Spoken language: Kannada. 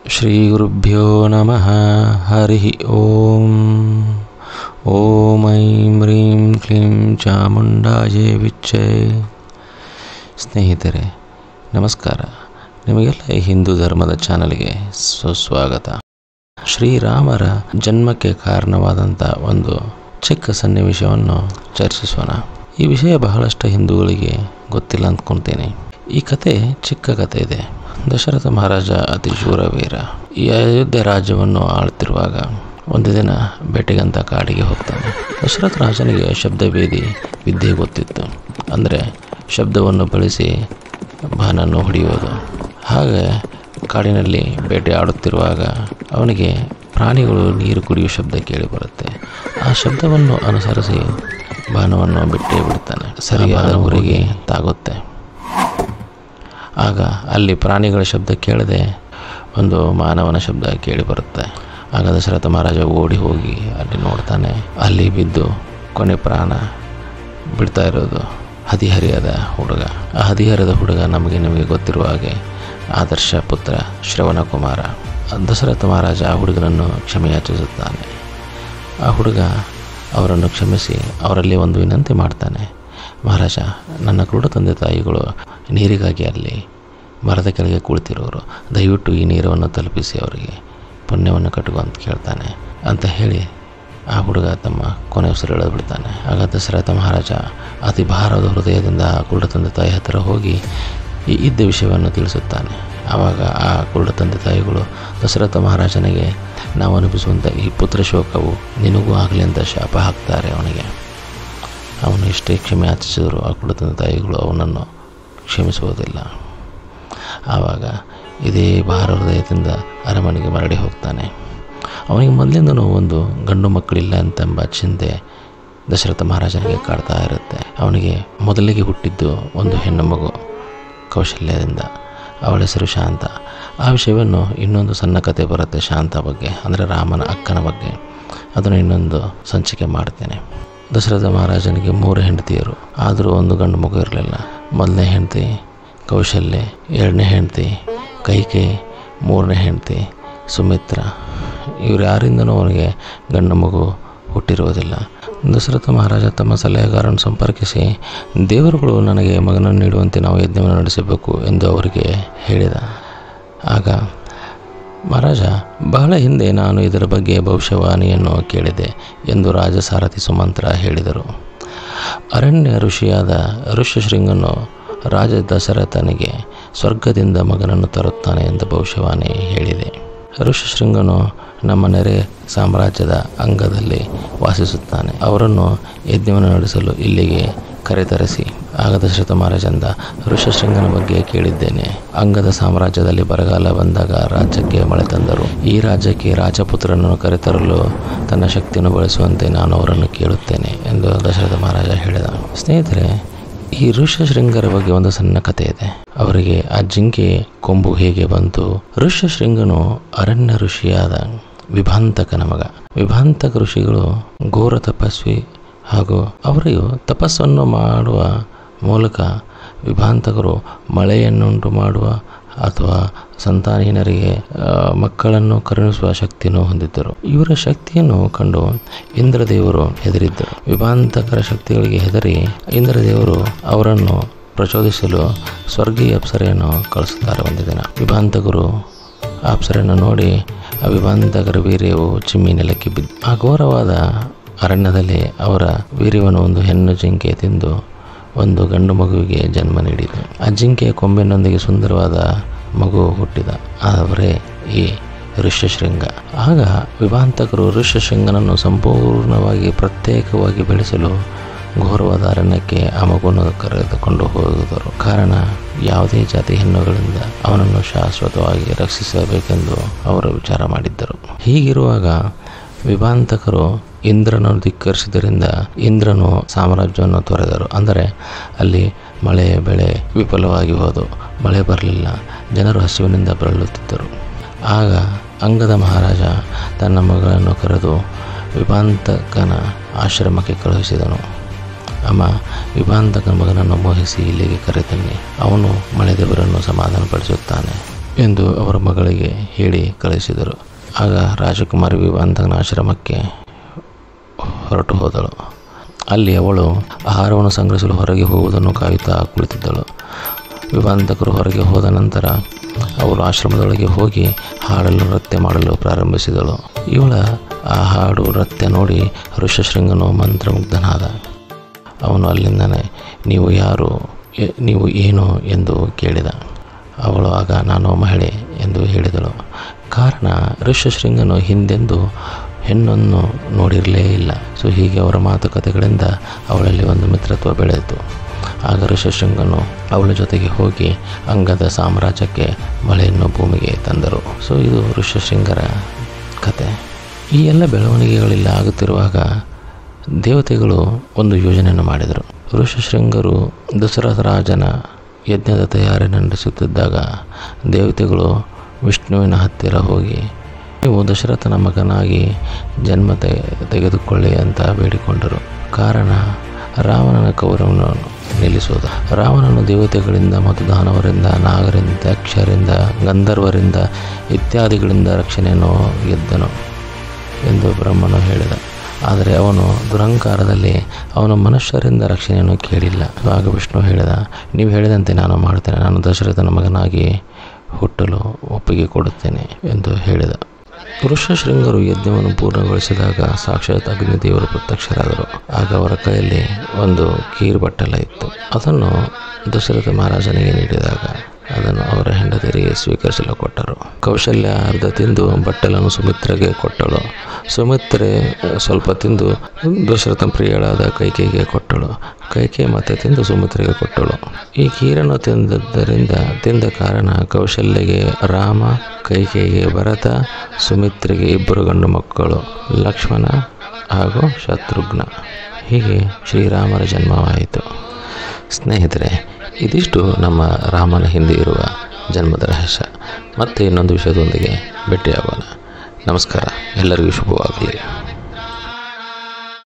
ಶ್ರೀಗುರುಭ್ಯೋ ನಮಃ. ಹರಿ ಓಂ. ಓಂ ಐಂ ಹ್ರೀಂ ಕ್ಲೀಂ ಚಾಮುಂಡಾಯೇ ವಿಚ್ಚೈ. ಸ್ನೇಹಿತರೆ ನಮಸ್ಕಾರ. ನಿಮಗೆಲ್ಲ ಈ ಹಿಂದೂ ಧರ್ಮದ ಚಾನಲ್ಗೆ ಸುಸ್ವಾಗತ. ಶ್ರೀರಾಮರ ಜನ್ಮಕ್ಕೆ ಕಾರಣವಾದಂಥ ಒಂದು ಚಿಕ್ಕ ಸನ್ನಿವೇಶವನ್ನು ಚರ್ಚಿಸೋಣ. ಈ ವಿಷಯ ಬಹಳಷ್ಟು ಹಿಂದೂಗಳಿಗೆ ಗೊತ್ತಿಲ್ಲ ಅಂದ್ಕೊಳ್ತೇನೆ. ಈ ಕತೆ ಚಿಕ್ಕ ಕತೆ ಇದೆ. ದಶರಥ ಮಹಾರಾಜ ಅತಿ ಶೂರವೀರ. ಈ ಅಯೋಧ್ಯೆ ರಾಜ್ಯವನ್ನು ಆಳ್ತಿರುವಾಗ ಒಂದು ದಿನ ಬೇಟೆಗಂತ ಕಾಡಿಗೆ ಹೋಗ್ತಾನೆ. ದಶರಥ ರಾಜನಿಗೆ ಶಬ್ದಭೇದಿ ವಿದ್ಯೆ ಗೊತ್ತಿತ್ತು. ಅಂದರೆ ಶಬ್ದವನ್ನು ಬಳಸಿ ಬಾನನ್ನು ಹೊಡೆಯೋದು. ಹಾಗೆ ಕಾಡಿನಲ್ಲಿ ಬೇಟೆ ಆಡುತ್ತಿರುವಾಗ ಅವನಿಗೆ ಪ್ರಾಣಿಗಳು ನೀರು ಕುಡಿಯುವ ಶಬ್ದ ಕೇಳಿ ಬರುತ್ತೆ. ಆ ಶಬ್ದವನ್ನು ಅನುಸರಿಸಿ ಬಾಣವನ್ನು ಬಿಟ್ಟೇ ಬಿಡ್ತಾನೆ. ಸರಿಯಾದ ಊರಿಗೆ ತಾಗುತ್ತೆ. ಆಗ ಅಲ್ಲಿ ಪ್ರಾಣಿಗಳ ಶಬ್ದ ಕೇಳದೆ ಒಂದು ಮಾನವನ ಶಬ್ದ ಕೇಳಿ ಬರುತ್ತೆ. ಆಗ ದಶರಥ ಮಹಾರಾಜ ಓಡಿ ಹೋಗಿ ಅಲ್ಲಿ ನೋಡ್ತಾನೆ. ಅಲ್ಲಿ ಬಿದ್ದು ಕೊನೆ ಪ್ರಾಣ ಬಿಡ್ತಾ ಇರೋದು ಹದಿಹರಿಯದ ಹುಡುಗ. ಆ ಹದಿಹರಿಯದ ಹುಡುಗ ನಿಮಗೆ ಗೊತ್ತಿರುವ ಹಾಗೆ ಆದರ್ಶ ಪುತ್ರ ಶ್ರವಣ ಕುಮಾರ. ದಶರಥ ಮಹಾರಾಜ ಆ ಹುಡುಗನನ್ನು ಕ್ಷಮೆಯಾಚಿಸುತ್ತಾನೆ. ಆ ಹುಡುಗ ಅವರನ್ನು ಕ್ಷಮಿಸಿ ಅವರಲ್ಲಿ ಒಂದು ವಿನಂತಿ ಮಾಡ್ತಾನೆ. ಮಹಾರಾಜ, ನನ್ನ ಕ್ರೂಢ ತಂದೆ ತಾಯಿಗಳು ನೀರಿಗಾಗಿ ಅಲ್ಲಿ ಮರದ ಕೆಳಗೆ ಕುಳಿತಿರೋರು. ದಯವಿಟ್ಟು ಈ ನೀರನ್ನು ತಲುಪಿಸಿ ಅವರಿಗೆ ಪುಣ್ಯವನ್ನು ಕಟ್ಟುವ ಅಂತ ಕೇಳ್ತಾನೆ. ಅಂತ ಹೇಳಿ ಆ ಹುಡುಗ ತಮ್ಮ ಕೊನೆ ಉಸಿರು ಎಳೆದು ಬಿಡ್ತಾನೆ. ಆಗ ದಶರಥ ಮಹಾರಾಜ ಅತಿ ಭಾರದ ಹೃದಯದಿಂದ ಆ ಕ್ರೂಢ ತಂದೆ ತಾಯಿ ಹತ್ತಿರ ಹೋಗಿ ಇದ್ದ ವಿಷಯವನ್ನು ತಿಳಿಸುತ್ತಾನೆ. ಆವಾಗ ಆ ಕ್ರೂಢ ತಂದೆ ತಾಯಿಗಳು ದಶರಥ ಮಹಾರಾಜನಿಗೆ ನಾವು ಅನುಭವಿಸುವಂಥ ಈ ಪುತ್ರ ಶೋಕವು ನಿನಗೂ ಆಗಲಿ ಅಂತ ಶಾಪ ಹಾಕ್ತಾರೆ ಅವನಿಗೆ. ಅವನು ಎಷ್ಟೇ ಕ್ಷಮೆ ಯಾಚಿಸಿದರೂ ಆ ಕ್ರೂಢ ತಂದೆ ತಾಯಿಗಳು ಅವನನ್ನು ಕ್ಷಮಿಸುವುದಿಲ್ಲ. ಆವಾಗ ಇದೇ ಭಾರ ಹೃದಯದಿಂದ ಅರಮನೆಗೆ ಮರಳಿ ಹೋಗ್ತಾನೆ. ಅವನಿಗೆ ಮೊದಲಿಂದನೂ ಒಂದು ಗಂಡು ಮಕ್ಕಳಿಲ್ಲ ಎಂಬ ಚಿಂತೆ ದಶರಥ ಮಹಾರಾಜನಿಗೆ ಕಾಡ್ತಾ ಇರುತ್ತೆ. ಅವನಿಗೆ ಮೊದಲಿಗೆ ಹುಟ್ಟಿದ್ದು ಒಂದು ಹೆಣ್ಣು ಮಗು ಕೌಶಲ್ಯದಿಂದ. ಅವಳ ಹೆಸರು ಶಾಂತ. ಆ ವಿಷಯವನ್ನು ಇನ್ನೊಂದು ಸಣ್ಣ ಕತೆ ಬರುತ್ತೆ ಶಾಂತ ಬಗ್ಗೆ, ಅಂದರೆ ರಾಮನ ಅಕ್ಕನ ಬಗ್ಗೆ. ಅದನ್ನು ಇನ್ನೊಂದು ಸಂಚಿಕೆ ಮಾಡ್ತೇನೆ. ದಶರಥ ಮಹಾರಾಜನಿಗೆ 3 ಹೆಂಡತಿಯರು, ಆದರೂ ಒಂದು ಗಂಡು ಮಗು ಇರಲಿಲ್ಲ. ಮೊದಲನೇ ಹೆಂಡತಿ ಕೌಶಲ್ಯ, 2ನೇ ಹೆಂಡತಿ ಕೈಕೇಯಿ, 3ನೇ ಹೆಂಡತಿ ಸುಮಿತ್ರ. ಇವರು ಯಾರಿಂದನೂ ಅವನಿಗೆ ಗಂಡು ಮಗು ಹುಟ್ಟಿರುವುದಿಲ್ಲ. ದಶರಥ ಮಹಾರಾಜ ತಮ್ಮ ಸಲಹೆಗಾರನ್ನು ಸಂಪರ್ಕಿಸಿ ದೇವರುಗಳು ನನಗೆ ಮಗನನ್ನು ನೀಡುವಂತೆ ನಾವು ಯಜ್ಞವನ್ನು ನಡೆಸಬೇಕು ಎಂದು ಅವರಿಗೆ ಹೇಳಿದ. ಆಗ ಮಹಾರಾಜ, ಬಹಳ ಹಿಂದೆ ನಾನು ಇದರ ಬಗ್ಗೆ ಭವಿಷ್ಯವಾಣಿಯನ್ನು ಕೇಳಿದೆ ಎಂದು ರಾಜಸಾರಥಿ ಸುಮಂತ್ರ ಹೇಳಿದರು. ಅರಣ್ಯ ಋಷಿಯಾದ ಋಷ್ಯಶೃಂಗನು ರಾಜ ದಶರಥನಿಗೆ ಸ್ವರ್ಗದಿಂದ ಮಗನನ್ನು ತರುತ್ತಾನೆ ಎಂದು ಭವಿಷ್ಯವಾಣಿ ಹೇಳಿದೆ. ಋಷ್ಯಶೃಂಗನು ನಮ್ಮ ನೆರೆ ಸಾಮ್ರಾಜ್ಯದ ಅಂಗದಲ್ಲಿ ವಾಸಿಸುತ್ತಾನೆ. ಅವರನ್ನು ಯಜ್ಞವನ್ನು ನಡೆಸಲು ಇಲ್ಲಿಗೆ ಕರೆತರಿಸಿ. ಆಗ ದಶರಥ ಮಹಾರಾಜಂದ, ಋಷ್ಯಶೃಂಗನ ಬಗ್ಗೆ ಕೇಳಿದ್ದೇನೆ. ಅಂಗದ ಸಾಮ್ರಾಜ್ಯದಲ್ಲಿ ಬರಗಾಲ ಬಂದಾಗ ರಾಜ್ಯಕ್ಕೆ ಮಳೆ ತಂದರು. ಈ ರಾಜ್ಯಕ್ಕೆ ರಾಜಪುತ್ರನನ್ನು ಕರೆತರಲು ತನ್ನ ಶಕ್ತಿಯನ್ನು ಬಳಸುವಂತೆ ನಾನು ಅವರನ್ನು ಕೇಳುತ್ತೇನೆ ಎಂದು ದಶರಥ ಮಹಾರಾಜ ಹೇಳಿದ. ಸ್ನೇಹಿತರೆ, ಈ ಋಷ್ಯಶೃಂಗರ ಬಗ್ಗೆ ಒಂದು ಸಣ್ಣ ಕಥೆ ಇದೆ. ಅವರಿಗೆ ಆ ಜಿಂಕೆ ಕೊಂಬು ಹೇಗೆ ಬಂತು? ಋಷ್ಯಶೃಂಗನು ಅರಣ್ಯ ಋಷಿಯಾದ ವಿಭಾಂತಕನ ಮಗ. ವಿಭಾಂತಕ ಋಷಿಗಳು ಘೋರ ತಪಸ್ವಿ ಹಾಗೂ ಅವರಿಗೂ ತಪಸ್ಸನ್ನು ಮಾಡುವ ಮೂಲಕ ವಿಭಾಂತಕರು ಮಳೆಯನ್ನುಂಟು ಮಾಡುವ ಅಥವಾ ಸಂತಾನಹೀನರಿಗೆ ಮಕ್ಕಳನ್ನು ಕರುಣಿಸುವ ಶಕ್ತಿಯನ್ನು ಹೊಂದಿದ್ದರು. ಇವರ ಶಕ್ತಿಯನ್ನು ಕಂಡು ಇಂದ್ರದೇವರು ಹೆದರಿದ್ದರು. ವಿಭಾಂತಕರ ಶಕ್ತಿಗಳಿಗೆ ಹೆದರಿ ಇಂದ್ರದೇವರು ಅವರನ್ನು ಪ್ರಚೋದಿಸಲು ಸ್ವರ್ಗೀಯ ಅಪ್ಸರೆಯನ್ನು ಕಳಿಸುತ್ತಾರೆ. ಒಂದು ದಿನ ವಿಭಾಂತಕರು ಆ ಅಪ್ಸರೆಯನ್ನು ನೋಡಿ ಆ ವಿಭಾಂತಕರ ವೀರ್ಯವು ಚಿಮ್ಮಿ ನೆಲಕ್ಕೆ ಬಿದ್ದು ಆ ಘೋರವಾದ ಅರಣ್ಯದಲ್ಲಿ ಅವರ ವೀರ್ಯವನ್ನು ಒಂದು ಹೆಣ್ಣು ಜಿಂಕೆ ತಿಂದು ಒಂದು ಗಂಡು ಮಗುವಿಗೆ ಜನ್ಮ ನೀಡಿತು. ಆ ಜಿಂಕೆಯ ಕೊಂಬಿನೊಂದಿಗೆ ಸುಂದರವಾದ ಮಗು ಹುಟ್ಟಿದ. ಅವರೇ ಈ ಋಷ್ಯಶೃಂಗ. ಆಗ ವಿಭಾಂತಕರು ಋಷ್ಯಶೃಂಗನನ್ನು ಸಂಪೂರ್ಣವಾಗಿ ಪ್ರತ್ಯೇಕವಾಗಿ ಬೆಳೆಸಲು ಘೋರವಾದ ಅರಣ್ಯಕ್ಕೆ ಆ ಮಗುವನ್ನು ಕರೆದುಕೊಂಡು ಹೋದರು. ಕಾರಣ, ಯಾವುದೇ ಜಾತಿ ಹೆಣ್ಣುಗಳಿಂದ ಅವನನ್ನು ಶಾಶ್ವತವಾಗಿ ರಕ್ಷಿಸಬೇಕೆಂದು ಅವರು ವಿಚಾರ ಮಾಡಿದ್ದರು. ಹೀಗಿರುವಾಗ ವಿಭಾಂತಕರು ಇಂದ್ರನನ್ನು ಧಿಕ್ಕರಿಸಿದ್ದರಿಂದ ಇಂದ್ರನು ಸಾಮ್ರಾಜ್ಯವನ್ನು ತೊರೆದರು. ಅಂದರೆ ಅಲ್ಲಿ ಮಳೆ ಬೆಳೆ ವಿಫಲವಾಗಿ ಹೋದು. ಮಳೆ ಬರಲಿಲ್ಲ. ಜನರು ಹಸಿವಿನಿಂದ ಬಳಲುತ್ತಿದ್ದರು. ಆಗ ಅಂಗದ ಮಹಾರಾಜ ತನ್ನ ಮಗಳನ್ನು ಕರೆದು ವಿಭಾಂತಕನ ಆಶ್ರಮಕ್ಕೆ ಕಳುಹಿಸಿದನು. ಅಮ್ಮ, ವಿಭಾಂತಕನ ಮಗನನ್ನು ಮೋಹಿಸಿ ಇಲ್ಲಿಗೆ ಕರೆತನ್ನಿ. ಅವನು ಮಳೆ ದೇವರನ್ನು ಸಮಾಧಾನಪಡಿಸುತ್ತಾನೆ. ಎಂದು ಅವರ ಮಗಳಿಗೆ ಹೇಳಿ ಕಳಿಸಿದರು. ಆಗ ರಾಜಕುಮಾರಿ ವಿವಾಂತಕನ ಆಶ್ರಮಕ್ಕೆ ಹೊರಟು ಹೋದಳು. ಅಲ್ಲಿ ಅವಳು ಆಹಾರವನ್ನು ಸಂಗ್ರಹಿಸಲು ಹೊರಗೆ ಹೋಗುವುದನ್ನು ಕಾಯುತ್ತಾ ಕುಳಿತಿದ್ದಳು. ವಿವಾಂತಕರು ಹೊರಗೆ ಹೋದ ನಂತರ ಅವಳು ಆಶ್ರಮದೊಳಗೆ ಹೋಗಿ ಹಾಡಲು ನೃತ್ಯ ಮಾಡಲು ಪ್ರಾರಂಭಿಸಿದಳು. ಇವಳ ಆ ಹಾಡು ನೃತ್ಯ ನೋಡಿ ಋಷ್ಯಶೃಂಗನು ಮಂತ್ರಮುಗ್ಧನಾದ. ಅವನು ಅಲ್ಲಿಂದನೇ ನೀವು ಯಾರು, ನೀವು ಏನು ಎಂದು ಕೇಳಿದ. ಅವಳು ಆಗ ನಾನು ಮಹಿಳೆ ಎಂದು ಹೇಳಿದಳು. ಕಾರಣ ಋಷ್ಯಶೃಂಗನು ಹಿಂದೆಂದು ಹೆಣ್ಣನ್ನು ನೋಡಿರಲೇ ಇಲ್ಲ. ಸೊ ಹೀಗೆ ಅವರ ಮಾತುಕತೆಗಳಿಂದ ಅವಳಲ್ಲಿ ಒಂದು ಮಿತ್ರತ್ವ ಬೆಳೆಯಿತು. ಆಗ ಋಷ್ಯಶೃಂಗನು ಅವಳ ಜೊತೆಗೆ ಹೋಗಿ ಅಂಗದ ಸಾಮ್ರಾಜ್ಯಕ್ಕೆ ಮಳೆಯನ್ನು ಭೂಮಿಗೆ ತಂದರು. ಸೊ ಇದು ಋಷ್ಯಶೃಂಗರ ಕತೆ. ಈ ಎಲ್ಲ ಬೆಳವಣಿಗೆಗಳಿಲ್ಲ ಆಗುತ್ತಿರುವಾಗ ದೇವತೆಗಳು ಒಂದು ಯೋಜನೆಯನ್ನು ಮಾಡಿದರು. ಋಷ್ಯಶೃಂಗರು ದಶರಥ ರಾಜನ ಯಜ್ಞದ ತಯಾರಿ ನಡೆಸುತ್ತಿದ್ದಾಗ ದೇವತೆಗಳು ವಿಷ್ಣುವಿನ ಹತ್ತಿರ ಹೋಗಿ ನೀವು ದಶರಥನ ಮಗನಾಗಿ ಜನ್ಮ ತೆಗೆದುಕೊಳ್ಳಿ ಅಂತ ಬೇಡಿಕೊಂಡರು. ಕಾರಣ ರಾವಣನ ಕೌರವವನ್ನು ನಿಲ್ಲಿಸುವುದು. ರಾವಣನು ದೇವತೆಗಳಿಂದ ಮತ್ತು ದಾನವರಿಂದ, ನಾಗರಿಂದ, ಯಕ್ಷರಿಂದ, ಗಂಧರ್ವರಿಂದ ಇತ್ಯಾದಿಗಳಿಂದ ರಕ್ಷಣೆಯನ್ನು ಗೆದ್ದನು ಎಂದು ಬ್ರಹ್ಮನು ಹೇಳಿದ. ಆದರೆ ಅವನು ದುರಹಂಕಾರದಲ್ಲಿ ಅವನು ಮನುಷ್ಯರಿಂದ ರಕ್ಷಣೆಯನ್ನು ಕೇಳಿಲ್ಲ. ಆಗ ವಿಷ್ಣು ಹೇಳಿದ, ನೀವು ಹೇಳಿದಂತೆ ನಾನು ಮಾಡ್ತೇನೆ, ನಾನು ದಶರಥನ ಮಗನಾಗಿ ಹುಟ್ಟಲು ಒಪ್ಪಿಗೆ ಕೊಡುತ್ತೇನೆ ಎಂದು ಹೇಳಿದ. ಋಷ್ಯಶೃಂಗರು ಯಜ್ಞವನ್ನು ಪೂರ್ಣಗೊಳಿಸಿದಾಗ ಸಾಕ್ಷಾತ್ ಅಗ್ನಿದೇವರು ಪ್ರತ್ಯಕ್ಷರಾದರು. ಆಗ ಅವರ ಕೈಯಲ್ಲಿ ಒಂದು ಕೀರ್ಬಟ್ಟಲ ಇತ್ತು. ಅದನ್ನು ದಶರಥ ಮಹಾರಾಜನಿಗೆ ನೀಡಿದಾಗ ಅದನ್ನು ಅವರ ಹೆಂಡತಿಯರಿಗೆ ಸ್ವೀಕರಿಸಲು ಕೊಟ್ಟರು. ಕೌಶಲ್ಯ ಅರ್ಧ ತಿಂದು ಬಟ್ಟಲನ್ನು ಸುಮಿತ್ರೆಗೆ ಕೊಟ್ಟಳು. ಸುಮಿತ್ರೆ ಸ್ವಲ್ಪ ತಿಂದು ದಶರಥ ಪ್ರಿಯಳಾದ ಕೈಕೇಯಿಗೆ ಕೊಟ್ಟಳು. ಕೈಕೇಯಿ ಮತ್ತೆ ತಿಂದು ಸುಮಿತ್ರೆಗೆ ಕೊಟ್ಟಳು. ಈ ಕೀರನ್ನು ತಿಂದ ಕಾರಣ ಕೌಶಲ್ಯಗೆ ರಾಮ, ಕೈಕೇಯಿಗೆ ಭರತ, ಸುಮಿತ್ರೆಗೆ 2 ಗಂಡು ಮಕ್ಕಳು, ಲಕ್ಷ್ಮಣ ಹಾಗೂ ಶತ್ರುಘ್ನ. ಹೀಗೆ ಶ್ರೀರಾಮರ ಜನ್ಮವಾಯಿತು. ಸ್ನೇಹಿತರೆ, ಇದಿಷ್ಟು ನಮ್ಮ ರಾಮನ ಹಿಂದೆ ಇರುವ ಜನ್ಮದ ರಹಸ್ಯ. ಮತ್ತೆ ಇನ್ನೊಂದು ವಿಷಯದೊಂದಿಗೆ ಭೇಟಿಯಾಗೋಣ. ನಮಸ್ಕಾರ, ಎಲ್ಲರಿಗೂ ಶುಭವಾಗಲಿ.